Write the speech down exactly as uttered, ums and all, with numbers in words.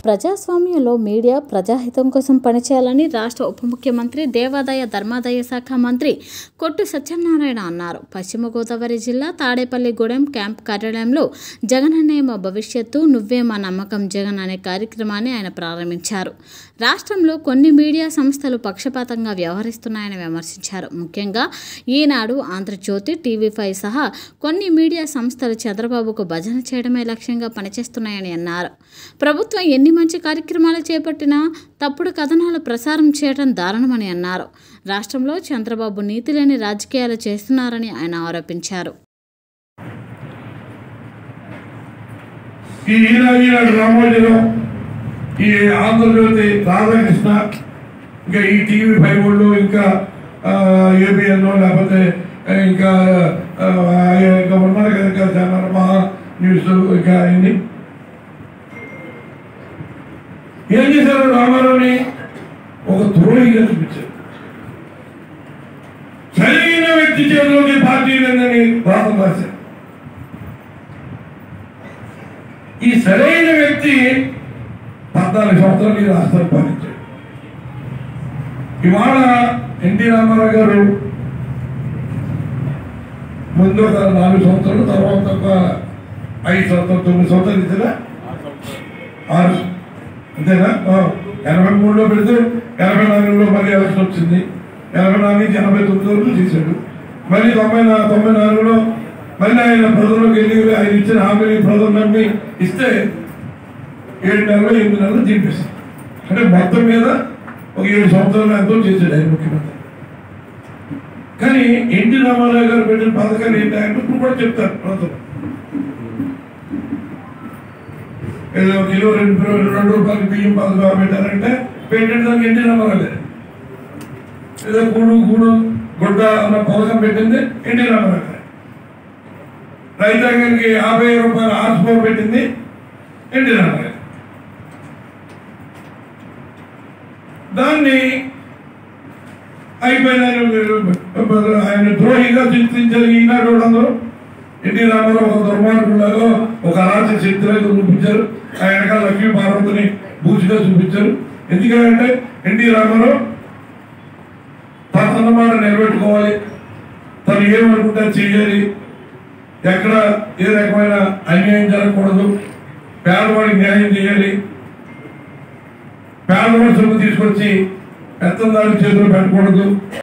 ప్రజాస్వామ్యంలో మీడియా ప్రజాహితం కోసం పనిచేయాలని రాష్ట్ర ఉప ముఖ్యమంత్రి దేవాదాయ ధర్మాదాయ శాఖ మంత్రి కొట్టు సత్యనారాయణ అన్నారు. పశ్చిమ గోదావరి జిల్లా తాడేపల్లిగూడెం క్యాంప్ కార్యాలయంలో జగనన్నే మా భవిష్యత్తు నువ్వే మా నమ్మకం జగన్ అనే కార్యక్రమాన్ని ఆయన ప్రారంభించారు. రాష్ట్రంలో కొన్ని మీడియా సంస్థలు పక్షపాతంగా వ్యవహరిస్తున్నాయని విమర్శించారు. ముఖ్యంగా ఈనాడు, ఆంధ్రజ్యోతి, టీవీ ఫైవ్ సహా కొన్ని మీడియా సంస్థలు చంద్రబాబుకు భజన చేయడమే లక్ష్యంగా పనిచేస్తున్నాయని అన్నారు. ప్రభుత్వం ఎన్ని మంచి కార్యక్రమాలు చేపట్టినా తప్పుడు కథనాలు ప్రసారం చేయడం దారుణమని అన్నారు. రాష్ట్రంలో చంద్రబాబు నీతి లేని రాజకీయాలు చేస్తున్నారని ఆయన ఆరోపించారు. ఈ ఈనాడు రామోజీలో ఈ ఆంధ్రజ్యోతి రాధాకృష్ణ ఇంకా ఈ టీవీ ఫైవ్ వాళ్ళు ఇంకా ఏబిఎన్ లేకపోతే ఇంకా ఇంకా ఉన్నారు కదా ఛానల్ మహా న్యూస్ ఇంకా అయింది. ఏం చేశారు? రామారావుని ఒక ద్రోహిగా చూపించారు. సరైన వ్యక్తి చేతిలోకి పార్టీ లేదని వాదం రాశారు. ఈ సరైన వ్యక్తి పద్నాలుగు సంవత్సరాలు ఈ రాష్ట్రాన్ని పాలించాడు. ఇవాళ ఎన్టీ రామారావు గారు ముందు ఒక నాలుగు సంవత్సరాలు, తర్వాత ఒక ఐదు సంవత్సరాలు, తొమ్మిది సంవత్సరాలు ఇచ్చారా? ఆరు అంతేనా? ఎనభై మూడులో పెడితే ఎనభై నాలుగులో మళ్ళీ ఎలక్షన్ వచ్చింది. ఎనభై నాలుగు నుంచి ఎనభై తొమ్మిది వరకు చేశాడు. మళ్ళీ తొంభై తొంభై నాలుగులో మళ్ళీ ఆయన ప్రజల్లోకి వెళ్ళి ఆయన ఇచ్చిన హామీని ప్రజలన్నీ ఇస్తే ఏడు నెలలు ఎనిమిది నెలలు దింపేశారు. అంటే మొత్తం మీద ఒక ఏడు సంవత్సరాలు ఎంతో చేశాడు ఆయన ముఖ్యమంత్రి. కానీ ఎన్టీ రామారావు గారు పెట్టిన పథకాలు ఏంటి ఆయన ఇప్పుడు కూడా చెప్తారు. ప్రజలు ఏదో కిలో రెండు రెండు రూపాయలు బియ్యం పథకం పెట్టారంటే పెట్టిన దానికి ఎన్టీ రామారావు గారు. ఏదో కూడు కూడు గుడ్డ అన్న పథకం పెట్టింది ఎన్టీ రామారావు గారు. రైతాంగానికి యాభై రూపాయలు ఆర్స్పో పెట్టింది ఎన్టీ రామారావు గారు. దాన్ని అయిపోయిన ఆయన ద్రోహిగా చిత్రించారు ఈనాడు అందరూ. ఎన్టీ రామారావు ఒక దుర్మార్గులాగా, ఒక అరాచక శక్తిలాగా చూపించారు. ఆయన వెనకాల లక్ష్మీ పార్వతిని బూచిగా చూపించారు. ఎందుకంటే ఎన్టీ రామారావు తన అన్నమాట నిలబెట్టుకోవాలి, తను ఏమనుకుంటే చేయాలి, ఎక్కడ ఏ రకమైన అన్యాయం జరగకూడదు, పేదవాడికి న్యాయం చేయాలి, పేదవాడి సొమ్ము తీసుకొచ్చి పెత్తందారి చేతులు పెట్టకూడదు.